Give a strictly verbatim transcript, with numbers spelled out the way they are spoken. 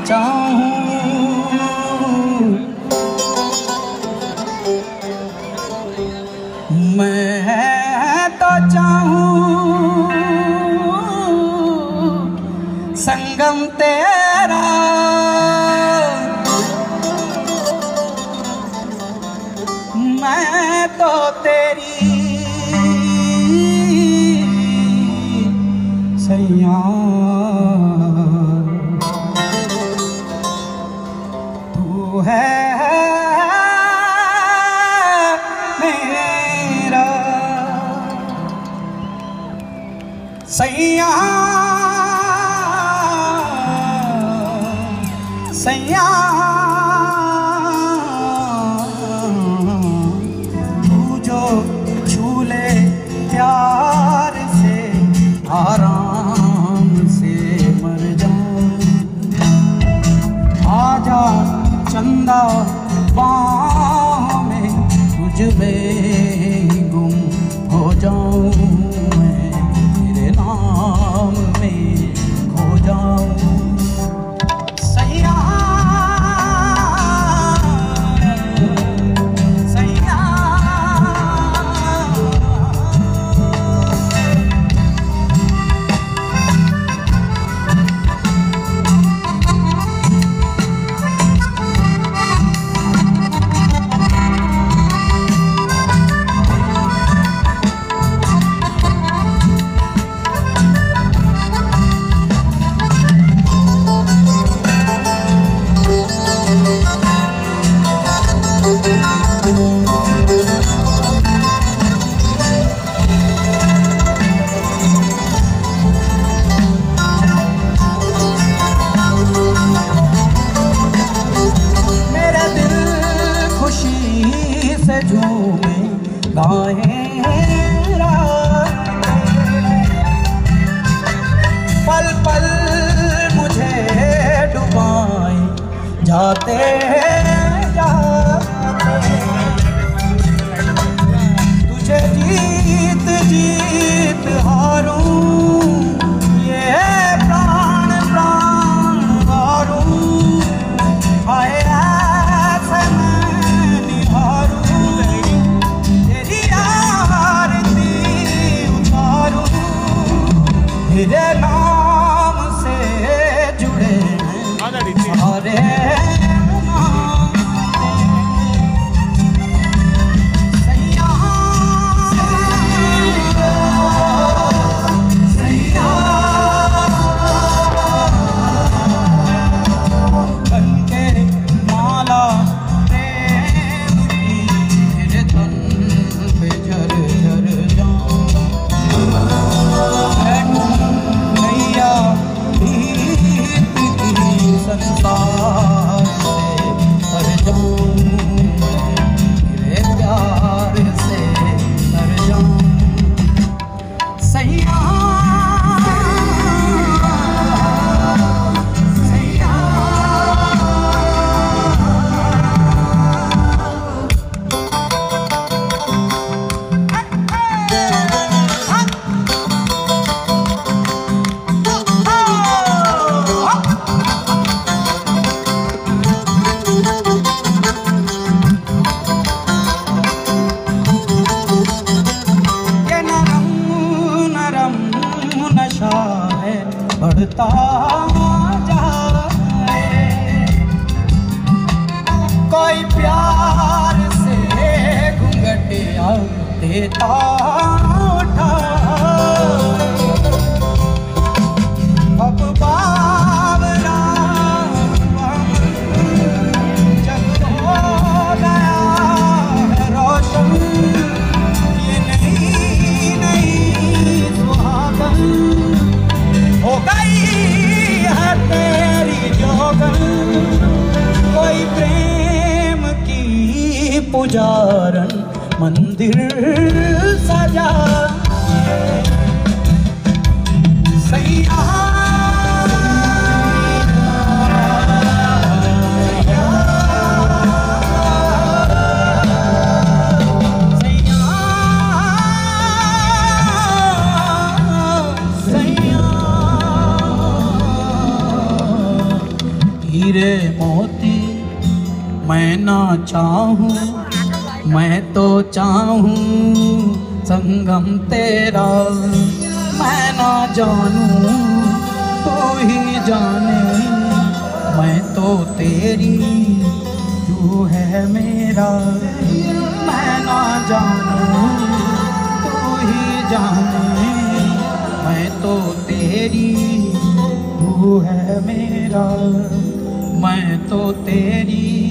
चाहूं, मैं तो चाहूं संगम तेरा, मैं तो तेरी सैया, तू है मेरा सैया, सैया, तू जो झूले प्यार से आराम से मर जाऊं, आजा चंदा बाहों में तुझ में गुम हो जाऊं, मैं तेरे नाम में खो जाऊं। पल पल मुझे डुबाए जाते जाते, तुझे जीत जीत हारूं, ये प्राण प्राण हारूं, हाय ऐसे मैं निहारूं, तेरी आरती उतारूं, तेरे नाम से जुड़े सारे बढ़ता जाए, कोई प्यार से घूंघटिया देता उठा, अब बावरा जब हो गया है रोशन, ये नहीं नहीं सुहागन हो गई है तेरी जोगन, कोई प्रेम की पुजारन मंदिर सजा सैया, हीरे मोती मैं ना चाहूं, मैं तो चाहूं संगम तेरा। मैं ना जानूं तू ही जाने, मैं तो तेरी तू है मेरा। मैं ना जानूं तू ही जाने, मैं तो तेरी तू है मेरा। मैं तो तेरी